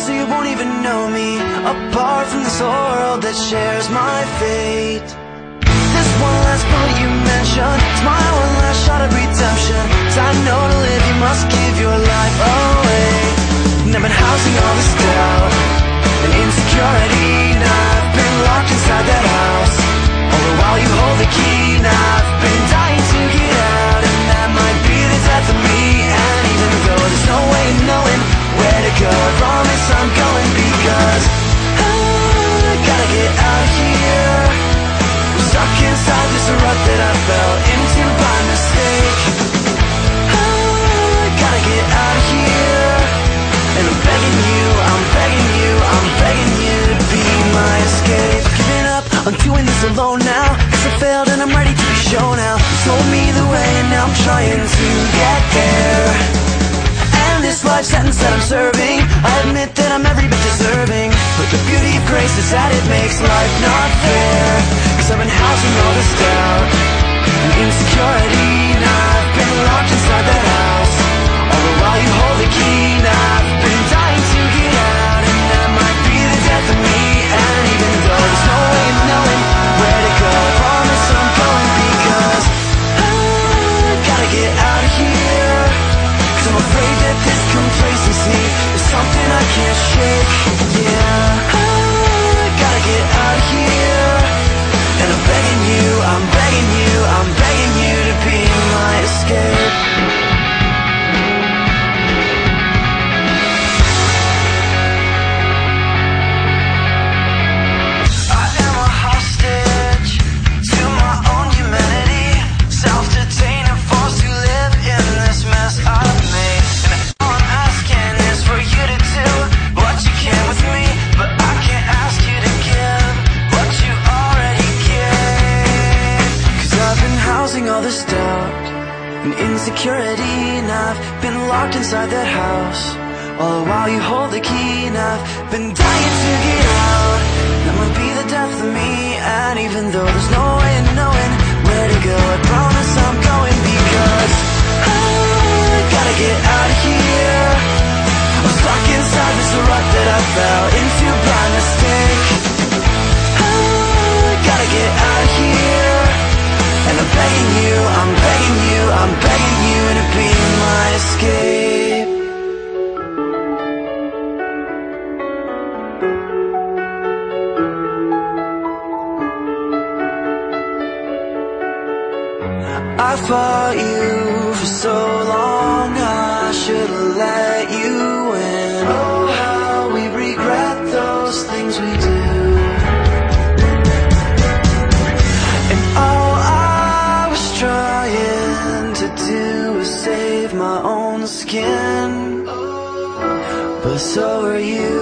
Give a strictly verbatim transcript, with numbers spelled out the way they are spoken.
so you won't even know me, apart from this world that shares my fate. This one last bullet you mentioned, it's my one last shot of redemption. 'Cause I know to live you must give your life away. And I've been housing all this doubt and insecurity, and I've been locked inside that house. All the while you hold the key, and I've been dying to get out. And that might be the death of me. And even though there's no way of knowing where to go, I promise I'm going, because I gotta get out of here. I'm stuck inside this rut that I fell into by mistake. I gotta get out of here, and I'm begging you, I'm begging you, I'm begging you to be my escape. Giving up, I'm doing this alone now, 'cause I failed and I'm ready to be shown now. You told me the way and now I'm trying to get there. And this life sentence that I'm serving, I admit that I'm every bit deserving. But the beauty of grace is that it makes life not fair. 'Cause I've been housing all this doubt and insecurity, and I've been locked inside that house. All the while you hold the key, and I've been dying to get out. And that might be the death of me. And even though there's no way of knowing where to go, I promise I'm going, because I gotta get out of here. 'Cause I'm afraid that this complacency is something I can't shake. Yeah, I gotta get out of here, and I'm begging you, I'm begging you, I'm begging you to be my escape. I am a hostage to my own humanity, self-detained and forced to live in this mess I've made. And all I'm asking is for you to do what you can with me, but I can't ask you to give what you already gave. 'Cause I've been housing all this doubt and insecurity, and I've been locked inside that house. All the while you hold the key, and I've been dying to get out. That might be the death of me. And even though there's no way of knowing where to go, I promise I'm going, because I gotta get out of here. I'm stuck inside this rut that I fell into by mistake. I gotta get out of here, and I'm begging you, I'm begging you, I'm begging you to be my escape. I fought you for so long, I should've let you in. Oh, how we regret those things we do. And all I was trying to do was save my own skin, but so are you.